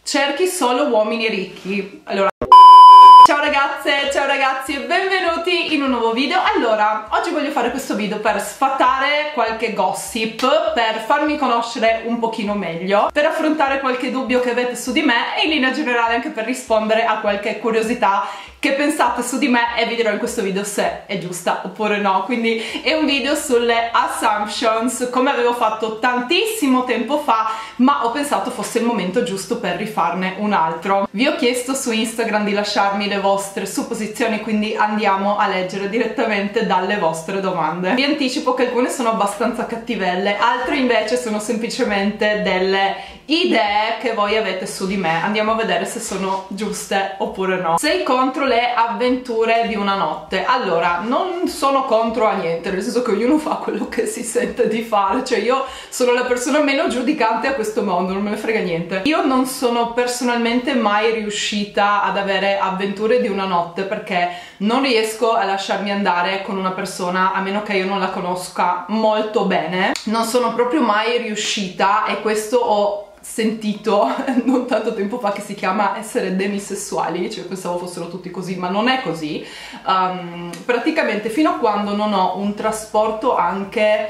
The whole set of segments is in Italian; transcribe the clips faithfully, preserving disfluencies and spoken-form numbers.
cerchi solo uomini ricchi. Allora, ciao ragazze, ciao ragazzi e benvenuti in un nuovo video. Allora, oggi voglio fare questo video per sfatare qualche gossip, per farmi conoscere un pochino meglio, per affrontare qualche dubbio che avete su di me e in linea generale anche per rispondere a qualche curiosità che pensate su di me, e vi dirò in questo video se è giusta oppure no. Quindi è un video sulle assumptions, come avevo fatto tantissimo tempo fa, ma ho pensato fosse il momento giusto per rifarne un altro. Vi ho chiesto su Instagram di lasciarmi le vostre supposizioni, quindi andiamo a leggere direttamente dalle vostre domande. Vi anticipo che alcune sono abbastanza cattivelle, altre invece sono semplicemente delle idee che voi avete su di me. Andiamo a vedere se sono giuste oppure no. Sei contro le avventure di una notte? Allora, non sono contro a niente, nel senso che ognuno fa quello che si sente di fare, cioè io sono la persona meno giudicante a questo mondo, non me ne frega niente. Io non sono personalmente mai riuscita ad avere avventure di una notte perché non riesco a lasciarmi andare con una persona a meno che io non la conosca molto bene. Non sono proprio mai riuscita, e questo ho sentito non tanto tempo fa, che si chiama essere demisessuali, cioè pensavo fossero tutti così, ma non è così. Um, praticamente fino a quando non ho un trasporto anche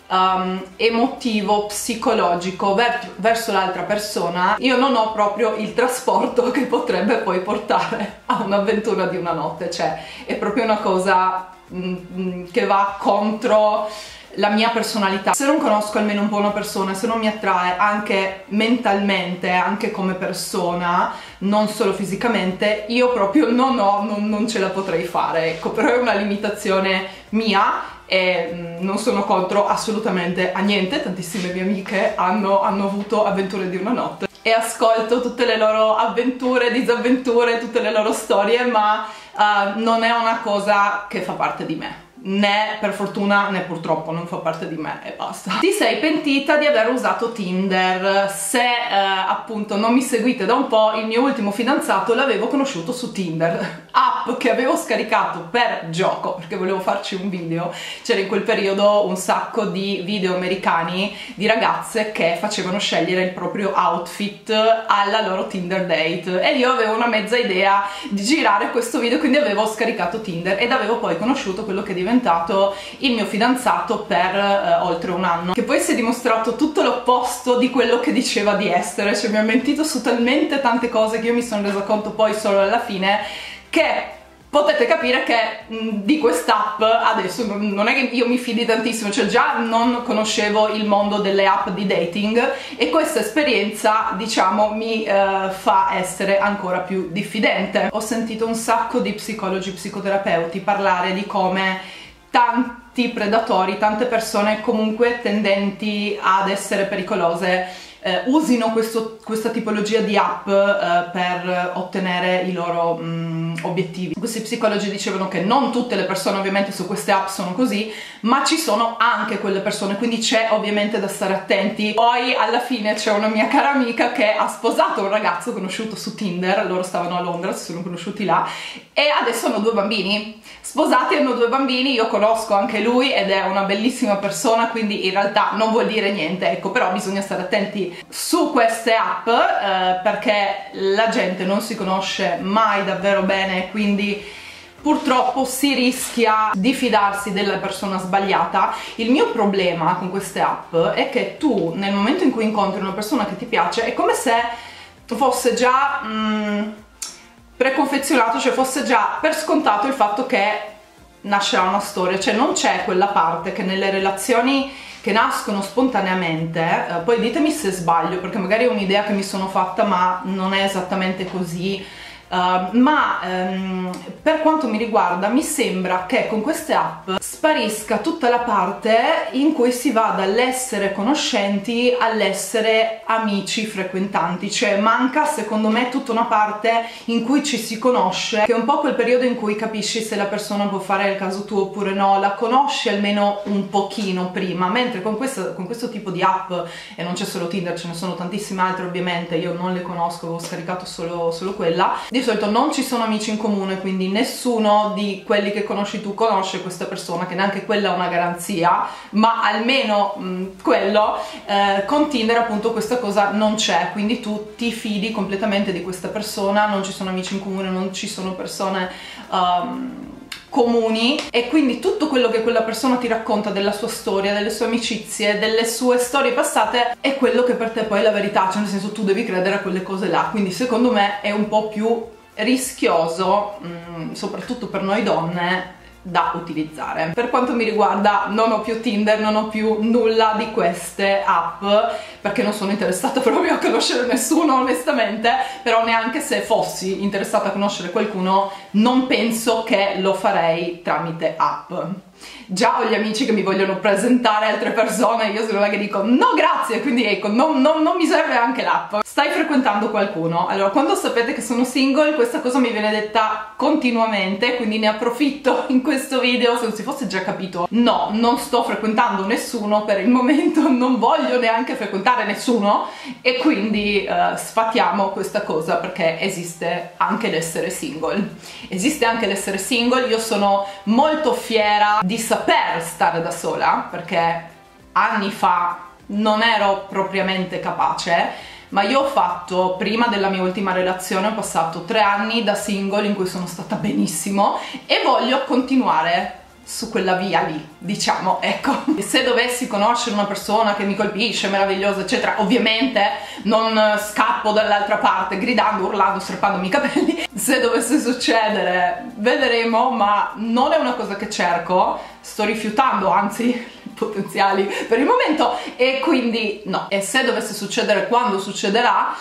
um, emotivo, psicologico ver verso l'altra persona, io non ho proprio il trasporto che potrebbe poi portare a un'avventura di una notte. Cioè è proprio una cosa mm, che va contro la mia personalità. Se non conosco almeno un po' una persona, se non mi attrae anche mentalmente, anche come persona, non solo fisicamente, io proprio non ho, non, non ce la potrei fare, ecco. Però è una limitazione mia e mh, non sono contro assolutamente a niente. Tantissime mie amiche hanno, hanno avuto avventure di una notte e ascolto tutte le loro avventure, disavventure, tutte le loro storie, ma uh, non è una cosa che fa parte di me. Né per fortuna né purtroppo non fa parte di me e basta. Ti sei pentita di aver usato Tinder? Se eh, appunto non mi seguite da un po', il mio ultimo fidanzato l'avevo conosciuto su Tinder, app che avevo scaricato per gioco perché volevo farci un video. C'era in quel periodo un sacco di video americani di ragazze che facevano scegliere il proprio outfit alla loro Tinder date, e io avevo una mezza idea di girare questo video, quindi avevo scaricato Tinder ed avevo poi conosciuto quello che diventa diventato il mio fidanzato per eh, oltre un anno, che poi si è dimostrato tutto l'opposto di quello che diceva di essere. Cioè mi ha mentito su talmente tante cose che io mi sono resa conto poi solo alla fine che potete capire che mh, di quest'app adesso non, non è che io mi fidi tantissimo. Cioè già non conoscevo il mondo delle app di dating e questa esperienza, diciamo, mi eh, fa essere ancora più diffidente. Ho sentito un sacco di psicologi, psicoterapeuti parlare di come tanti predatori, tante persone comunque tendenti ad essere pericolose, Eh, usino questo, questa tipologia di app eh, per ottenere i loro mh, obiettivi. Questi psicologi dicevano che non tutte le persone ovviamente su queste app sono così, ma ci sono anche quelle persone, quindi c'è ovviamente da stare attenti. Poi alla fine c'è una mia cara amica che ha sposato un ragazzo conosciuto su Tinder, loro stavano a Londra, si sono conosciuti là e adesso hanno due bambini, sposati, hanno due bambini. Io conosco anche lui ed è una bellissima persona, quindi in realtà non vuol dire niente, ecco. Però bisogna stare attenti su queste app eh, perché la gente non si conosce mai davvero bene, quindi purtroppo si rischia di fidarsi della persona sbagliata. Il mio problema con queste app è che tu nel momento in cui incontri una persona che ti piace è come se fosse già mh, preconfezionato, cioè fosse già per scontato il fatto che nascerà una storia. Cioè non c'è quella parte che nelle relazioni che nascono spontaneamente, eh, poi ditemi se sbaglio perché magari è un'idea che mi sono fatta ma non è esattamente così, uh, ma um, per quanto mi riguarda mi sembra che con queste app sparisca tutta la parte in cui si va dall'essere conoscenti all'essere amici frequentanti. Cioè manca secondo me tutta una parte in cui ci si conosce, che è un po' quel periodo in cui capisci se la persona può fare il caso tuo oppure no, la conosci almeno un pochino prima. Mentre con questo, con questo tipo di app, e non c'è solo Tinder, ce ne sono tantissime altre ovviamente, io non le conosco, avevo scaricato solo, solo quella, di di solito non ci sono amici in comune, quindi nessuno di quelli che conosci tu conosce questa persona, che neanche quella è una garanzia, ma almeno mh, quello eh, con Tinder appunto questa cosa non c'è, quindi tu ti fidi completamente di questa persona, non ci sono amici in comune, non ci sono persone um, comuni, e quindi tutto quello che quella persona ti racconta della sua storia, delle sue amicizie, delle sue storie passate è quello che per te poi è la verità, cioè nel senso tu devi credere a quelle cose là, quindi secondo me è un po' più rischioso, mh, soprattutto per noi donne, da utilizzare. Per quanto mi riguarda non ho più Tinder, non ho più nulla di queste app perché non sono interessata proprio a conoscere nessuno onestamente, però neanche se fossi interessata a conoscere qualcuno non penso che lo farei tramite app. Già ho gli amici che mi vogliono presentare altre persone, io sono la che dico no grazie, quindi ecco non, non, non mi serve anche l'app. Stai frequentando qualcuno? Allora, quando sapete che sono single questa cosa mi viene detta continuamente, quindi ne approfitto in questo video, se non si fosse già capito. No, non sto frequentando nessuno per il momento, non voglio neanche frequentare nessuno, e quindi uh, sfatiamo questa cosa perché esiste anche l'essere single. Esiste anche l'essere single, io sono molto fiera di saper stare da sola perché anni fa non ero propriamente capace, ma io ho fatto, prima della mia ultima relazione, ho passato tre anni da single in cui sono stata benissimo e voglio continuare su quella via lì, diciamo, ecco. E se dovessi conoscere una persona che mi colpisce, meravigliosa, eccetera, ovviamente non scappo dall'altra parte gridando, urlando, strappandomi i capelli. Se dovesse succedere, vedremo, ma non è una cosa che cerco, sto rifiutando, anzi, potenziali per il momento, e quindi no. E se dovesse succedere, quando succederà,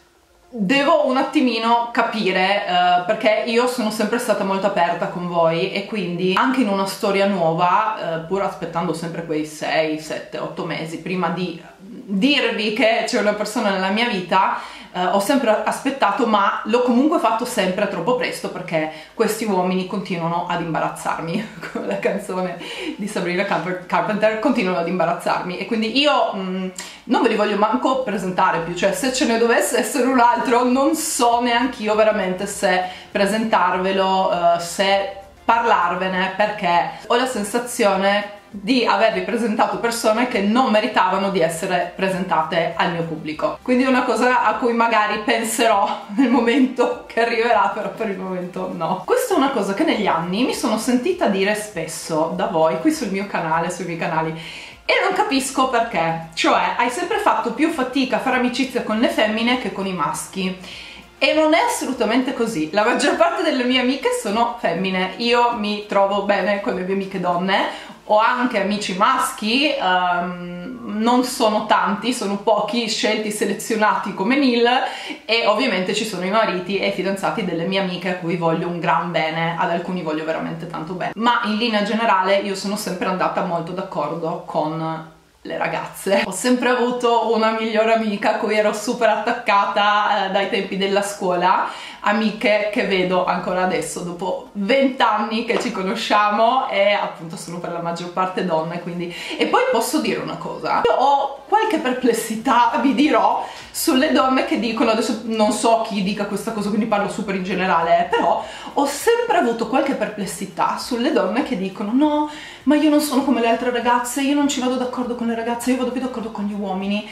devo un attimino capire, uh, perché io sono sempre stata molto aperta con voi e quindi anche in una storia nuova, uh, pur aspettando sempre quei sei, sette, otto mesi prima di dirvi che c'è una persona nella mia vita, uh, ho sempre aspettato, ma l'ho comunque fatto sempre troppo presto perché questi uomini continuano ad imbarazzarmi, come la canzone di Sabrina Carpenter, continuano ad imbarazzarmi, e quindi io mh, non ve li voglio manco presentare più, cioè se ce ne dovesse essere un altro non so neanche io veramente se presentarvelo, uh, se parlarvene, perché ho la sensazione di avervi presentato persone che non meritavano di essere presentate al mio pubblico, quindi è una cosa a cui magari penserò nel momento che arriverà, però per il momento no. Questa è una cosa che negli anni mi sono sentita dire spesso da voi qui sul mio canale, sui miei canali, e non capisco perché, cioè hai sempre fatto più fatica a fare amicizia con le femmine che con i maschi, e non è assolutamente così. La maggior parte delle mie amiche sono femmine, io mi trovo bene con le mie amiche donne, ho anche amici maschi, um, non sono tanti, sono pochi, scelti, selezionati come Neil, e ovviamente ci sono i mariti e i fidanzati delle mie amiche a cui voglio un gran bene, ad alcuni voglio veramente tanto bene, ma in linea generale io sono sempre andata molto d'accordo con le ragazze. Ho sempre avuto una migliore amica a cui ero super attaccata eh, dai tempi della scuola, amiche che vedo ancora adesso dopo vent'anni che ci conosciamo, e appunto sono per la maggior parte donne, quindi. E poi posso dire una cosa, io ho qualche perplessità, vi dirò, sulle donne che dicono, adesso non so chi dica questa cosa quindi parlo super in generale, però ho sempre avuto qualche perplessità sulle donne che dicono no, ma io non sono come le altre ragazze, io non ci vado d'accordo con le ragazze, io vado più d'accordo con gli uomini.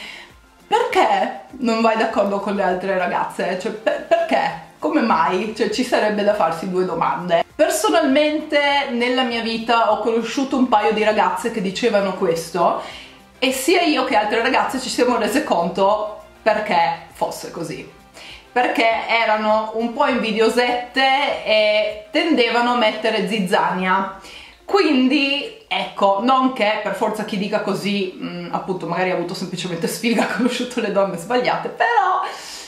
Perché non vai d'accordo con le altre ragazze? Cioè, per perché? Come mai? Cioè, ci sarebbe da farsi due domande. Personalmente nella mia vita ho conosciuto un paio di ragazze che dicevano questo, e sia io che altre ragazze ci siamo rese conto perché fosse così, perché erano un po' invidiosette e tendevano a mettere zizzania. Quindi ecco, non che per forza chi dica così mh, appunto magari ha avuto semplicemente sfiga, ha conosciuto le donne sbagliate, però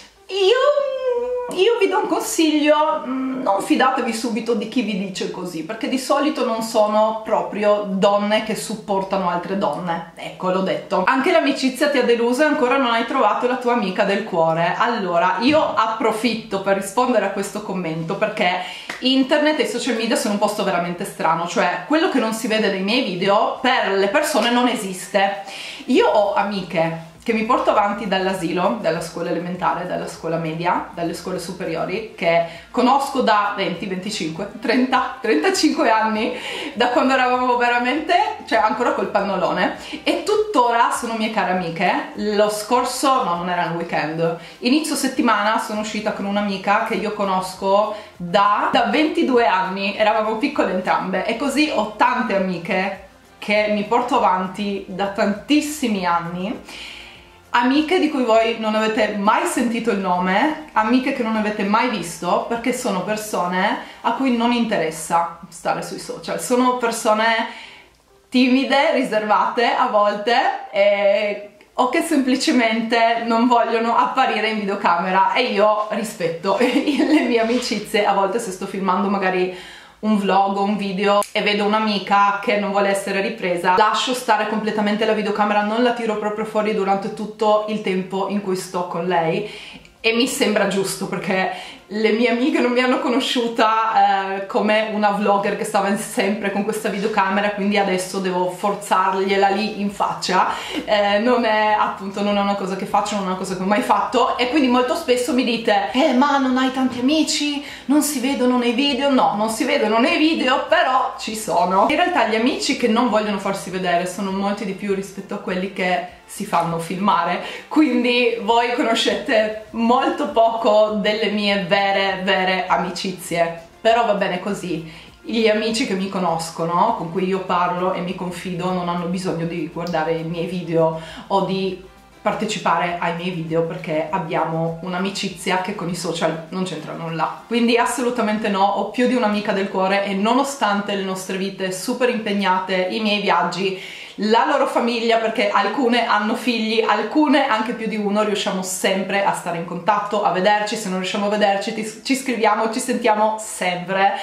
io, io vi do un consiglio, non fidatevi subito di chi vi dice così, perché di solito non sono proprio donne che supportano altre donne, ecco, l'ho detto. Anche l'amicizia ti ha deluso e ancora non hai trovato la tua amica del cuore. Allora, io approfitto per rispondere a questo commento, perché internet e i social media sono un posto veramente strano, cioè quello che non si vede nei miei video per le persone non esiste. Io ho amiche che mi porto avanti dall'asilo, dalla scuola elementare, dalla scuola media, dalle scuole superiori, che conosco da venti, venticinque, trenta, trentacinque anni, da quando eravamo veramente, cioè ancora col pannolone, e tuttora sono mie care amiche. Lo scorso, no, non era il weekend, inizio settimana sono uscita con un'amica che io conosco da, da ventidue anni, eravamo piccole entrambe, e così ho tante amiche che mi porto avanti da tantissimi anni. Amiche di cui voi non avete mai sentito il nome, amiche che non avete mai visto, perché sono persone a cui non interessa stare sui social, sono persone timide, riservate a volte, e, o che semplicemente non vogliono apparire in videocamera, e io rispetto le mie amicizie. A volte, se sto filmando magari un vlog o un video e vedo un'amica che non vuole essere ripresa, lascio stare completamente la videocamera, non la tiro proprio fuori durante tutto il tempo in cui sto con lei, e mi sembra giusto, perché le mie amiche non mi hanno conosciuta eh, come una vlogger che stava sempre con questa videocamera, quindi adesso devo forzargliela lì in faccia. Eh, non è, appunto, non è una cosa che faccio, non è una cosa che ho mai fatto, e quindi molto spesso mi dite eh ma non hai tanti amici, non si vedono nei video. No, non si vedono nei video, però ci sono. In realtà gli amici che non vogliono farsi vedere sono molti di più rispetto a quelli che si fanno filmare, quindi voi conoscete molto poco delle mie vere, vere amicizie, però va bene così. Gli amici che mi conoscono, con cui io parlo e mi confido, non hanno bisogno di guardare i miei video o di partecipare ai miei video, perché abbiamo un'amicizia che con i social non c'entra nulla. Quindi assolutamente no, ho più di un'amica del cuore, e nonostante le nostre vite super impegnate, i miei viaggi, la loro famiglia, perché alcune hanno figli, alcune anche più di uno, riusciamo sempre a stare in contatto, a vederci. Se non riusciamo a vederci ti, ci scriviamo, ci sentiamo sempre,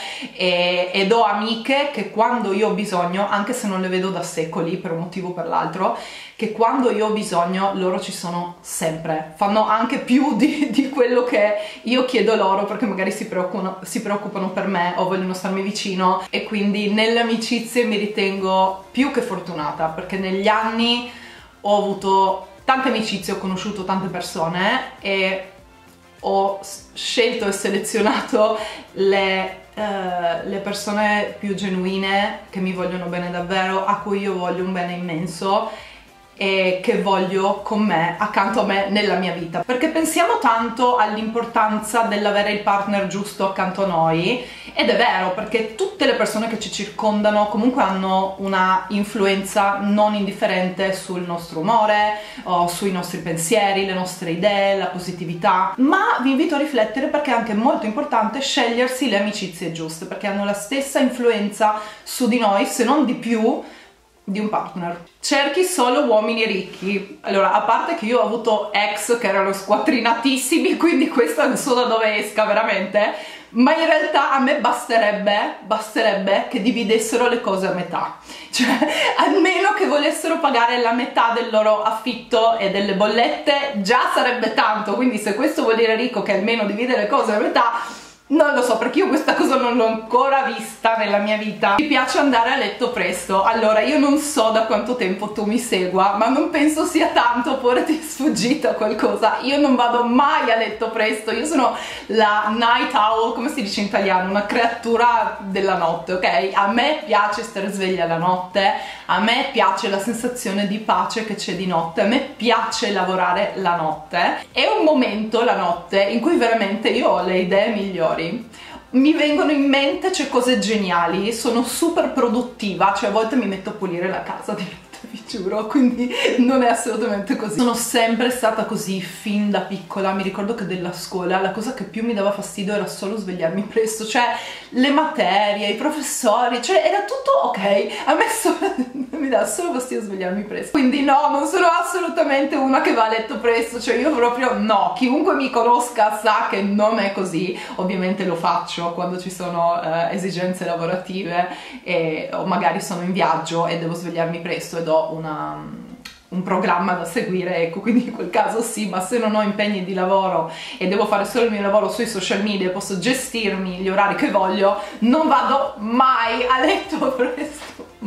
e, ed ho amiche che quando io ho bisogno, anche se non le vedo da secoli per un motivo o per l'altro, che quando io ho bisogno loro ci sono sempre, fanno anche più di, di quello che io chiedo loro, perché magari si preoccupano, si preoccupano per me o vogliono starmi vicino, e quindi nelle amicizie mi ritengo più che fortunata, perché negli anni ho avuto tante amicizie, ho conosciuto tante persone e ho scelto e selezionato le, eh, le persone più genuine, che mi vogliono bene davvero, a cui io voglio un bene immenso e che voglio con me, accanto a me, nella mia vita. Perché pensiamo tanto all'importanza dell'avere il partner giusto accanto a noi, ed è vero, perché tutte le persone che ci circondano comunque hanno una influenza non indifferente sul nostro umore o sui nostri pensieri, le nostre idee, la positività. Ma vi invito a riflettere, perché è anche molto importante scegliersi le amicizie giuste, perché hanno la stessa influenza su di noi, se non di più, di un partner. Cerchi solo uomini ricchi. Allora, a parte che io ho avuto ex che erano squattrinatissimi, quindi questo non so da dove esca veramente, ma in realtà a me basterebbe, basterebbe che dividessero le cose a metà, cioè almeno che volessero pagare la metà del loro affitto e delle bollette, già sarebbe tanto. Quindi se questo vuol dire ricco che almeno divide le cose a metà, non lo so, perché io questa cosa non l'ho ancora vista nella mia vita. Mi piace andare a letto presto. Allora, io non so da quanto tempo tu mi segua, ma non penso sia tanto, oppure ti è sfuggita qualcosa. Io non vado mai a letto presto, io sono la night owl, come si dice in italiano, una creatura della notte, ok? A me piace stare sveglia la notte, a me piace la sensazione di pace che c'è di notte, a me piace lavorare la notte. È un momento, la notte, in cui veramente io ho le idee migliori, mi vengono in mente, c'è cose geniali, sono super produttiva, cioè a volte mi metto a pulire la casa di notte, vi giuro, quindi non è assolutamente così. Sono sempre stata così fin da piccola. Mi ricordo che della scuola la cosa che più mi dava fastidio era solo svegliarmi presto, cioè le materie, i professori, cioè era tutto ok, a me solo, mi dà solo fastidio svegliarmi presto. Quindi no, non sono assolutamente una che va a letto presto, cioè io proprio no. Chiunque mi conosca sa che non è così. Ovviamente lo faccio quando ci sono eh, esigenze lavorative, e, o magari sono in viaggio e devo svegliarmi presto ed ho una, un programma da seguire, ecco, quindi in quel caso sì. Ma se non ho impegni di lavoro e devo fare solo il mio lavoro sui social media, posso gestirmi gli orari che voglio, non vado mai a letto presto,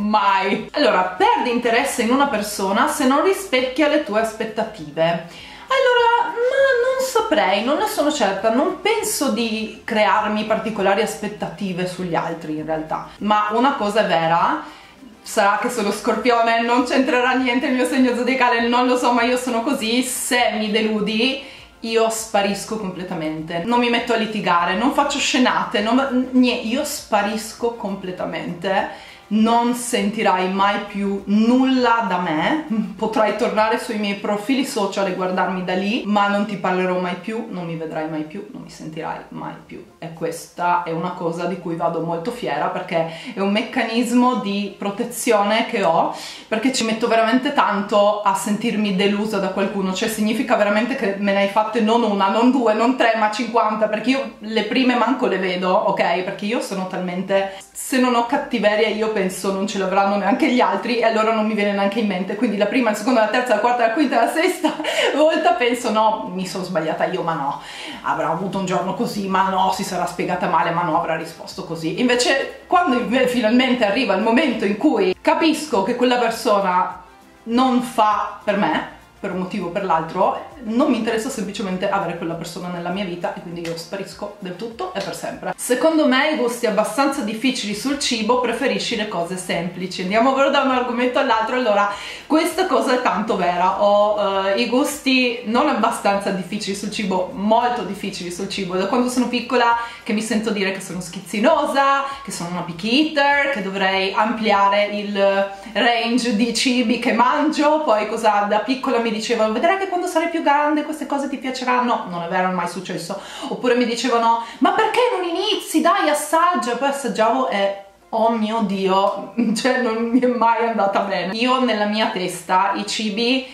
mai. Allora, perdi interesse in una persona se non rispecchia le tue aspettative. Allora, ma non saprei, non ne sono certa, non penso di crearmi particolari aspettative sugli altri in realtà, ma una cosa è vera, sarà che sono Scorpione, non c'entrerà niente il mio segno zodiacale, non lo so, ma io sono così, se mi deludi io sparisco completamente, non mi metto a litigare, non faccio scenate, non, niente, io sparisco completamente. Non sentirai mai più nulla da me, potrai tornare sui miei profili social e guardarmi da lì, ma non ti parlerò mai più, non mi vedrai mai più, non mi sentirai mai più. E questa è una cosa di cui vado molto fiera, perché è un meccanismo di protezione che ho, perché ci metto veramente tanto a sentirmi delusa da qualcuno, cioè significa veramente che me ne hai fatte non una, non due, non tre, ma cinquanta, perché io le prime manco le vedo, ok? Perché io sono talmente... se non ho cattiveria io penso non ce l'avranno neanche gli altri e allora non mi viene neanche in mente, quindi la prima, la seconda, la terza, la quarta, la quinta, la sesta volta penso no, mi sono sbagliata io, ma no, avrà avuto un giorno così, ma no, si sarà spiegata male, ma no, avrà risposto così. Invece quando finalmente arriva il momento in cui capisco che quella persona non fa per me, per un motivo o per l'altro, non mi interessa semplicemente avere quella persona nella mia vita e quindi io sparisco del tutto e per sempre. Secondo me i gusti abbastanza difficili sul cibo, preferisci le cose semplici. Andiamo però da un argomento all'altro. Allora, questa cosa è tanto vera, ho uh, i gusti non abbastanza difficili sul cibo, molto difficili sul cibo, da quando sono piccola che mi sento dire che sono schizzinosa, che sono una picky eater, che dovrei ampliare il range di cibi che mangio, poi cosa da piccola mi dicevano, vedrai che quando sarai più grande queste cose ti piaceranno, non è vero, non è mai successo. Oppure mi dicevano, ma perché non inizi, dai assaggia, poi assaggiavo e oh mio Dio, cioè non mi è mai andata bene. Io nella mia testa i cibi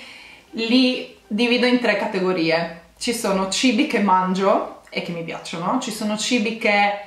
li divido in tre categorie. Ci sono cibi che mangio e che mi piacciono, ci sono cibi che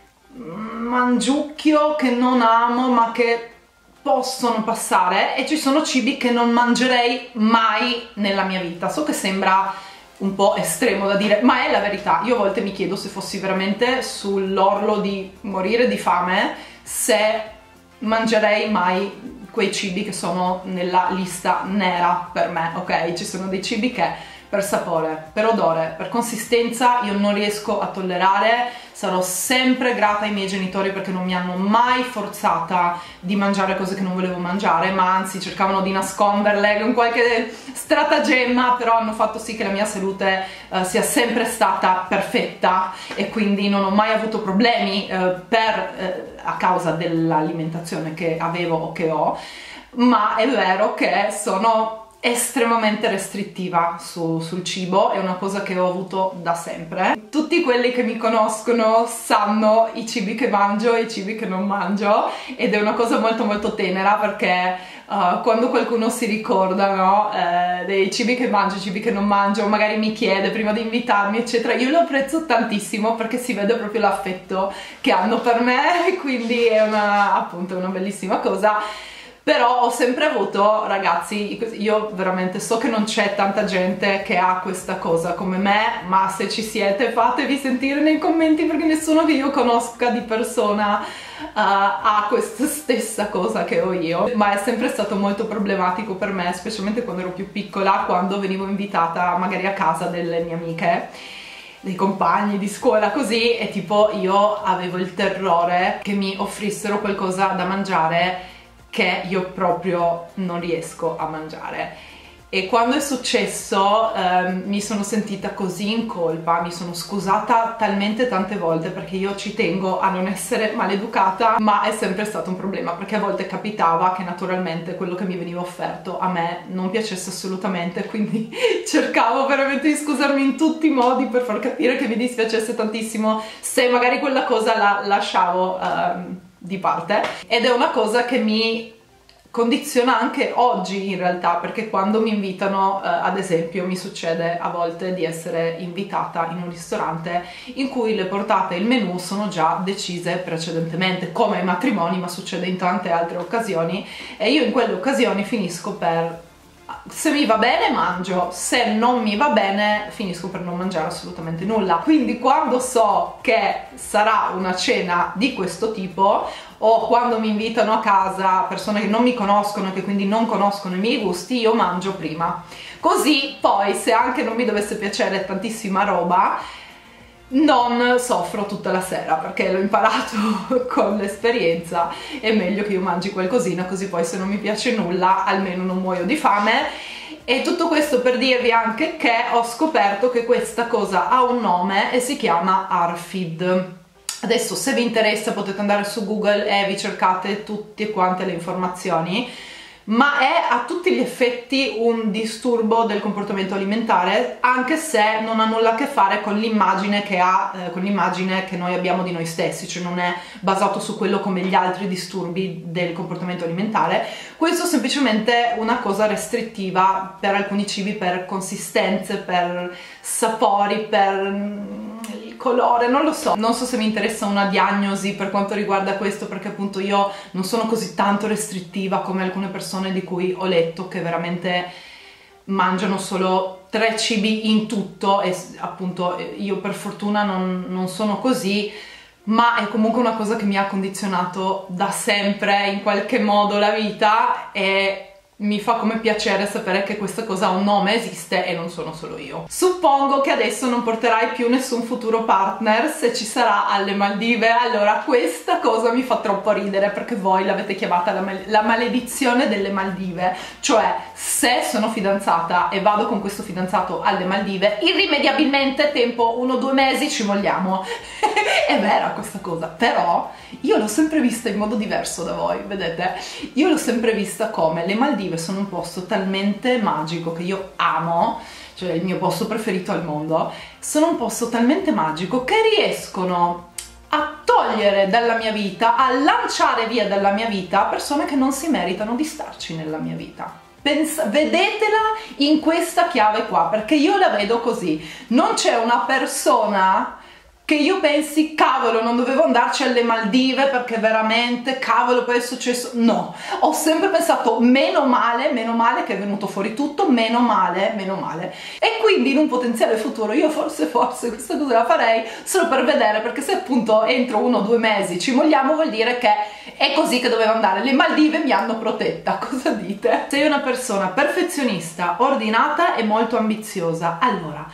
mangiucchio, che non amo ma che possono passare, e ci sono cibi che non mangerei mai nella mia vita. So che sembra un po' estremo da dire, ma è la verità. Io a volte mi chiedo se fossi veramente sull'orlo di morire di fame, se mangerei mai quei cibi che sono nella lista nera per me, ok? Ci sono dei cibi che per sapore, per odore, per consistenza io non riesco a tollerare. Sarò sempre grata ai miei genitori perché non mi hanno mai forzata di mangiare cose che non volevo mangiare, ma anzi cercavano di nasconderle con qualche stratagemma, però hanno fatto sì che la mia salute eh, sia sempre stata perfetta e quindi non ho mai avuto problemi eh, per, eh, a causa dell'alimentazione che avevo o che ho. Ma è vero che sono estremamente restrittiva su, sul cibo, è una cosa che ho avuto da sempre. Tutti quelli che mi conoscono sanno i cibi che mangio e i cibi che non mangio, ed è una cosa molto molto tenera perché uh, quando qualcuno si ricorda, no, eh, dei cibi che mangio, cibi che non mangio, magari mi chiede prima di invitarmi eccetera, io lo apprezzo tantissimo perché si vede proprio l'affetto che hanno per me e quindi è una, appunto, una bellissima cosa. Però ho sempre avuto, ragazzi, io veramente so che non c'è tanta gente che ha questa cosa come me, ma se ci siete fatevi sentire nei commenti perché nessuno che io conosca di persona uh, ha questa stessa cosa che ho io. Ma è sempre stato molto problematico per me, specialmente quando ero più piccola, quando venivo invitata magari a casa delle mie amiche, dei compagni di scuola così, e tipo io avevo il terrore che mi offrissero qualcosa da mangiare che io proprio non riesco a mangiare. E quando è successo ehm, mi sono sentita così in colpa, mi sono scusata talmente tante volte perché io ci tengo a non essere maleducata, ma è sempre stato un problema perché a volte capitava che naturalmente quello che mi veniva offerto a me non piacesse assolutamente, quindi cercavo veramente di scusarmi in tutti i modi per far capire che mi dispiacesse tantissimo se magari quella cosa la lasciavo ehm, di parte. Ed è una cosa che mi condiziona anche oggi in realtà, perché quando mi invitano, eh, ad esempio mi succede a volte di essere invitata in un ristorante in cui le portate e il menù sono già decise precedentemente, come ai matrimoni, ma succede in tante altre occasioni, e io in quelle occasioni finisco per se mi va bene mangio, se non mi va bene finisco per non mangiare assolutamente nulla. Quindi quando so che sarà una cena di questo tipo, o quando mi invitano a casa persone che non mi conoscono e che quindi non conoscono i miei gusti, io mangio prima, così poi se anche non mi dovesse piacere tantissima roba non soffro tutta la sera, perché l'ho imparato con l'esperienza. È meglio che io mangi qualcosina, così poi se non mi piace nulla almeno non muoio di fame. E tutto questo per dirvi anche che ho scoperto che questa cosa ha un nome e si chiama ARFID. Adesso se vi interessa potete andare su Google e vi cercate tutte quante le informazioni, ma è a tutti gli effetti un disturbo del comportamento alimentare, anche se non ha nulla a che fare con l'immagine che ha, eh, con l'immagine che noi abbiamo di noi stessi, cioè non è basato su quello come gli altri disturbi del comportamento alimentare. Questo è semplicemente una cosa restrittiva per alcuni cibi, per consistenze, per sapori, per il colore, non lo so. Non so se mi interessa una diagnosi per quanto riguarda questo, perché appunto io non sono così tanto restrittiva come alcune persone di cui ho letto che veramente mangiano solo tre cibi in tutto, e appunto io per fortuna non, non sono così, ma è comunque una cosa che mi ha condizionato da sempre in qualche modo la vita, e mi fa come piacere sapere che questa cosa ha un nome, esiste e non sono solo io. Suppongo che adesso non porterai più nessun futuro partner se ci sarà alle Maldive. Allora questa cosa mi fa troppo ridere, perché voi l'avete chiamata la, mal la maledizione delle Maldive, cioè se sono fidanzata e vado con questo fidanzato alle Maldive, irrimediabilmente tempo uno o due mesi ci vogliamo. È vera questa cosa, però io l'ho sempre vista in modo diverso da voi, vedete? Io l'ho sempre vista come le Maldive sono un posto talmente magico che io amo, cioè il mio posto preferito al mondo, sono un posto talmente magico che riescono a togliere dalla mia vita, a lanciare via dalla mia vita persone che non si meritano di starci nella mia vita. Pensa, vedetela in questa chiave qua, perché io la vedo così. Non c'è una persona che io pensi cavolo non dovevo andarci alle Maldive perché veramente cavolo poi è successo. No, ho sempre pensato meno male, meno male che è venuto fuori tutto, meno male, meno male. E quindi in un potenziale futuro io forse forse questa cosa la farei solo per vedere, perché se appunto entro uno o due mesi ci vogliamo, vuol dire che è così che dovevo andare. Le Maldive mi hanno protetta, cosa dite? Sei una persona perfezionista, ordinata e molto ambiziosa. Allora,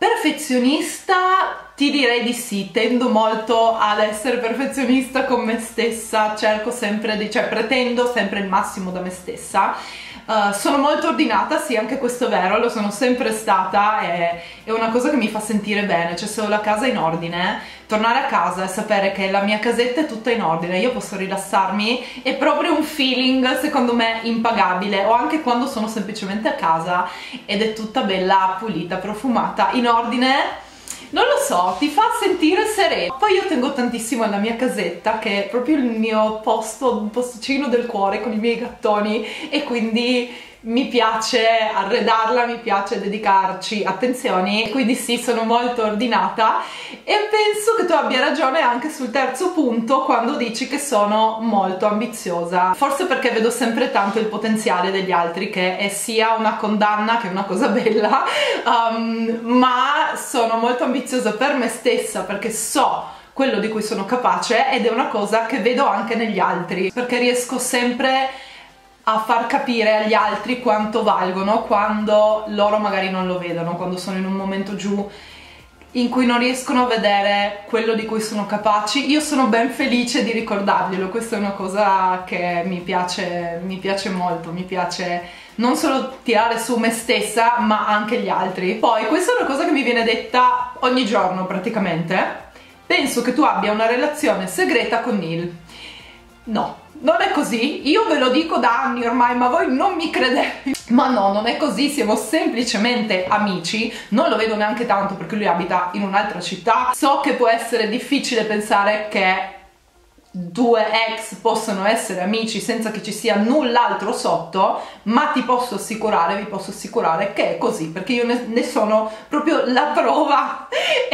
perfezionista ti direi di sì, tendo molto ad essere perfezionista con me stessa, cerco sempre di, cioè pretendo sempre il massimo da me stessa. Uh, sono molto ordinata, sì, anche questo è vero, lo sono sempre stata, e è una cosa che mi fa sentire bene, cioè se ho la casa in ordine, tornare a casa e sapere che la mia casetta è tutta in ordine, io posso rilassarmi, è proprio un feeling secondo me impagabile. O anche quando sono semplicemente a casa ed è tutta bella pulita, profumata, in ordine, non lo so, ti fa sentire sereno. Poi io tengo tantissimo alla mia casetta, che è proprio il mio posto, un posticino del cuore con i miei gattoni, e quindi mi piace arredarla, mi piace dedicarci attenzioni, quindi sì, sono molto ordinata. E penso che tu abbia ragione anche sul terzo punto, quando dici che sono molto ambiziosa, forse perché vedo sempre tanto il potenziale degli altri, che è sia una condanna che una cosa bella, um, ma sono molto ambiziosa per me stessa, perché so quello di cui sono capace, ed è una cosa che vedo anche negli altri, perché riesco sempre a far capire agli altri quanto valgono quando loro magari non lo vedono, quando sono in un momento giù in cui non riescono a vedere quello di cui sono capaci. Io sono ben felice di ricordarglielo, questa è una cosa che mi piace, mi piace molto, mi piace non solo tirare su me stessa ma anche gli altri. Poi questa è una cosa che mi viene detta ogni giorno praticamente: penso che tu abbia una relazione segreta con Neil. No, non è così, io ve lo dico da anni ormai, ma voi non mi credete. Ma no, non è così, siamo semplicemente amici, non lo vedo neanche tanto perché lui abita in un'altra città. So che può essere difficile pensare che due ex possano essere amici senza che ci sia null'altro sotto, ma ti posso assicurare, vi posso assicurare che è così, perché io ne, ne sono proprio la prova.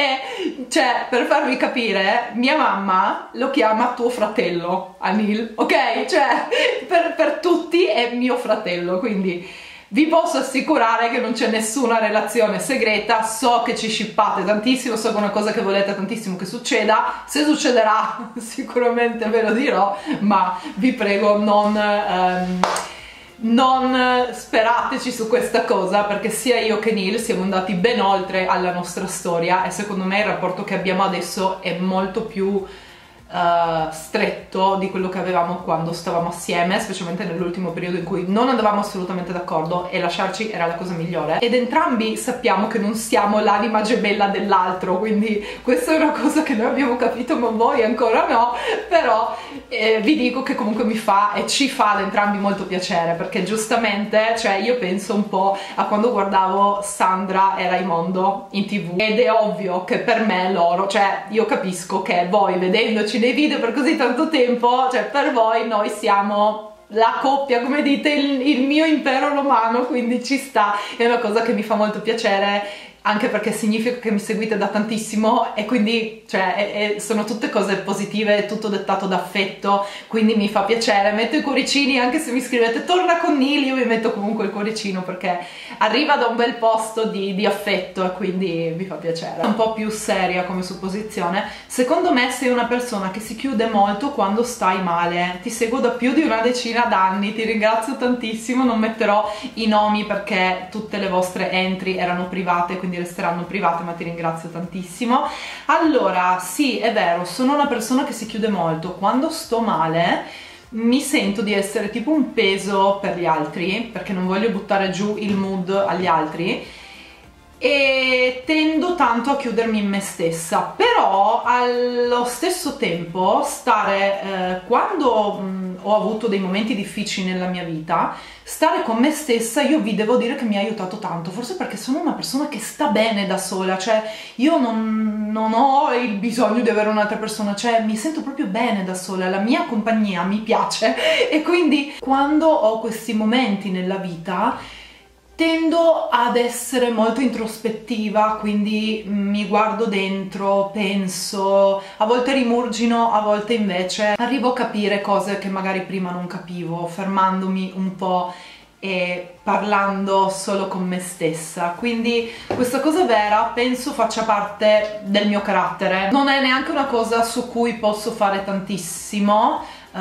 E cioè, per farvi capire, mia mamma lo chiama tuo fratello, Anil, ok? Cioè, per, per tutti è mio fratello, quindi vi posso assicurare che non c'è nessuna relazione segreta, so che ci shippate tantissimo, so che è una cosa che volete tantissimo che succeda, se succederà sicuramente ve lo dirò, ma vi prego non... Um, non sperateci su questa cosa, perché sia io che Neil siamo andati ben oltre alla nostra storia e secondo me il rapporto che abbiamo adesso è molto più Uh, stretto di quello che avevamo quando stavamo assieme, specialmente nell'ultimo periodo in cui non andavamo assolutamente d'accordo e lasciarci era la cosa migliore, ed entrambi sappiamo che non siamo l'anima gemella dell'altro, quindi questa è una cosa che noi abbiamo capito ma voi ancora no, però eh, vi dico che comunque mi fa e ci fa ad entrambi molto piacere, perché giustamente, cioè io penso un po' a quando guardavo Sandra e Raimondo in tv ed è ovvio che per me loro, cioè io capisco che voi vedendoci dei video per così tanto tempo, cioè per voi noi siamo la coppia, come dite, il, il mio impero romano, quindi ci sta, è una cosa che mi fa molto piacere, anche perché significa che mi seguite da tantissimo e quindi cioè è, è, sono tutte cose positive, è tutto dettato d'affetto, quindi mi fa piacere. Metto i cuoricini, anche se mi scrivete torna con Neil, io vi metto comunque il cuoricino perché arriva da un bel posto di, di affetto e quindi mi fa piacere. Un po' più seria come supposizione, secondo me sei una persona che si chiude molto quando stai male, ti seguo da più di una decina d'anni, ti ringrazio tantissimo, non metterò i nomi perché tutte le vostre entry erano private, quindi resteranno private, ma ti ringrazio tantissimo. Allora, sì, è vero, sono una persona che si chiude molto. Quando sto male mi sento di essere tipo un peso per gli altri, perché non voglio buttare giù il mood agli altri, e tendo tanto a chiudermi in me stessa, però allo stesso tempo stare, eh, quando mh, ho avuto dei momenti difficili nella mia vita, stare con me stessa, io vi devo dire che mi ha aiutato tanto, forse perché sono una persona che sta bene da sola, cioè io non, non ho il bisogno di avere un'altra persona, cioè mi sento proprio bene da sola, la mia compagnia mi piace e quindi quando ho questi momenti nella vita tendo ad essere molto introspettiva, quindi mi guardo dentro, penso, a volte rimurgino, a volte invece arrivo a capire cose che magari prima non capivo, fermandomi un po' e parlando solo con me stessa, quindi questa cosa vera penso faccia parte del mio carattere, non è neanche una cosa su cui posso fare tantissimo,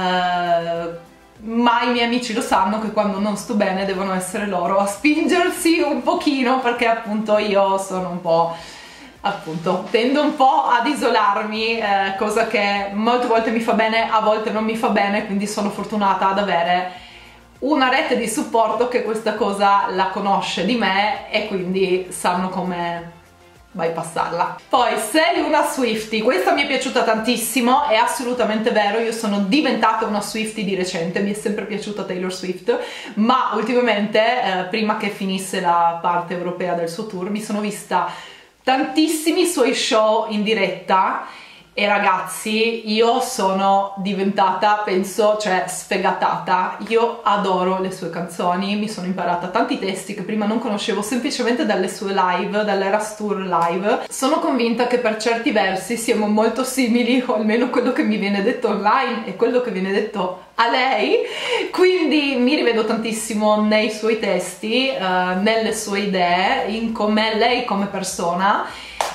eh, ma i miei amici lo sanno che quando non sto bene devono essere loro a spingersi un pochino, perché appunto io sono un po', appunto, tendo un po' ad isolarmi, eh, cosa che molte volte mi fa bene, a volte non mi fa bene, quindi sono fortunata ad avere una rete di supporto che questa cosa la conosce di me e quindi sanno come bypassarla. Poi sei una Swiftie, questa mi è piaciuta tantissimo, è assolutamente vero, io sono diventata una Swiftie di recente, mi è sempre piaciuta Taylor Swift, ma ultimamente, eh, prima che finisse la parte europea del suo tour, mi sono vista tantissimi suoi show in diretta e ragazzi, io sono diventata, penso, cioè sfegatata. Io adoro le sue canzoni, mi sono imparata tanti testi che prima non conoscevo semplicemente dalle sue live, dall'Eras Tour live. Sono convinta che per certi versi siamo molto simili, o almeno quello che mi viene detto online e quello che viene detto a lei, quindi mi rivedo tantissimo nei suoi testi, eh, nelle sue idee, in com'è lei come persona.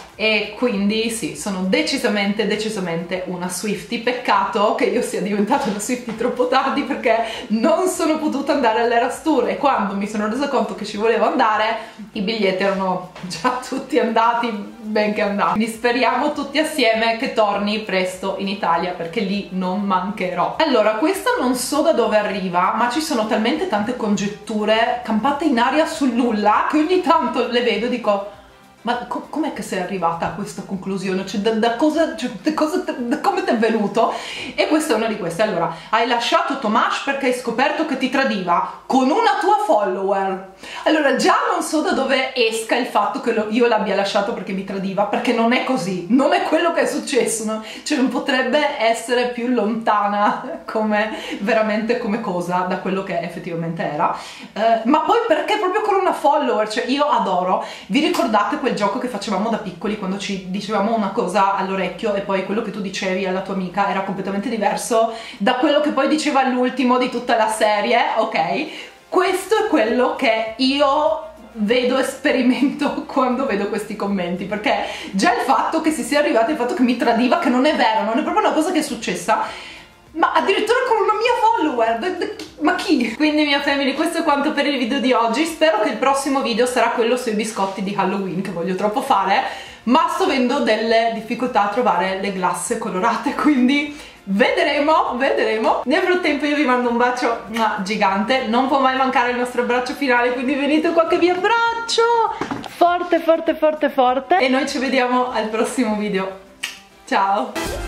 E quindi sì, sono decisamente, decisamente una Swiftie. Peccato che io sia diventata una Swiftie troppo tardi perché non sono potuta andare all'Eras Tour e quando mi sono resa conto che ci volevo andare i biglietti erano già tutti andati, benché andati. Quindi speriamo tutti assieme che torni presto in Italia perché lì non mancherò. Allora, questa non so da dove arriva, ma ci sono talmente tante congetture campate in aria sul nulla che ogni tanto le vedo e dico: ma co com'è che sei arrivata a questa conclusione? Cioè, da, da cosa, cioè, da cosa da come ti è venuto? E questa è una di queste. Allora, hai lasciato Tomas perché hai scoperto che ti tradiva con una tua follower. Allora, già non so da dove esca il fatto che lo, io l'abbia lasciato perché mi tradiva, perché non è così, non è quello che è successo, no? Cioè non potrebbe essere più lontana come, veramente come cosa da quello che effettivamente era. Eh, ma poi perché proprio con una follower? Cioè io adoro, vi ricordate quel gioco che facevamo da piccoli quando ci dicevamo una cosa all'orecchio e poi quello che tu dicevi alla tua amica era completamente diverso da quello che poi diceva all'ultimo di tutta la serie? Ok, questo è quello che io vedo e sperimento quando vedo questi commenti, perché già il fatto che si sia arrivati al fatto che mi tradiva, che non è vero, non è proprio una cosa che è successa, ma addirittura con una mia follower, ma chi? Quindi mia family, questo è quanto per il video di oggi. Spero che il prossimo video sarà quello sui biscotti di Halloween, che voglio troppo fare, ma sto avendo delle difficoltà a trovare le glasse colorate, quindi vedremo, vedremo. Nel frattempo io vi mando un bacio gigante, non può mai mancare il nostro abbraccio finale, quindi venite qua che vi abbraccio forte forte forte forte e noi ci vediamo al prossimo video. Ciao!